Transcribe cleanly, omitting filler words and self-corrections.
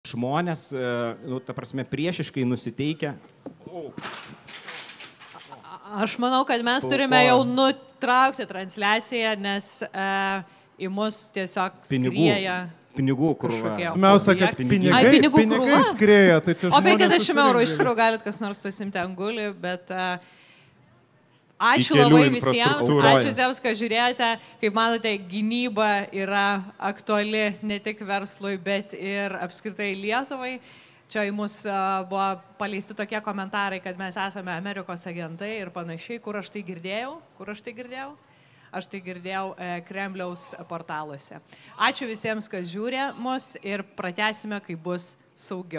žmonės, nu, ta prasme, priešiškai nusiteikę. Aš manau, kad mes turime jau nutraukti transliaciją, nes į mus tiesiog skrieja. Pinigų krūva. Pirmiausia, kad pinigai skrieja, tai čia žmonės... O 50 eurų iš tikrųjų galit kas nors pasimti angulį, bet ačiū labai visiems, kad žiūrėjote. Kaip manote, gynyba yra aktuali ne tik verslui, bet ir apskritai Lietuvai. Čia į mus buvo paleisti tokie komentarai, kad mes esame Amerikos agentai ir panašiai. Kur aš tai girdėjau? Aš tai girdėjau Kremliaus portaluose. Ačiū visiems, kas žiūrė mus ir pratęsime, kai bus saugiau.